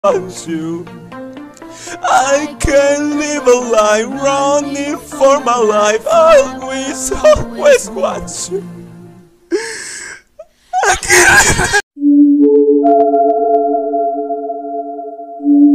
want you. I can't live a life running for my life. Always, always want you. I can't live.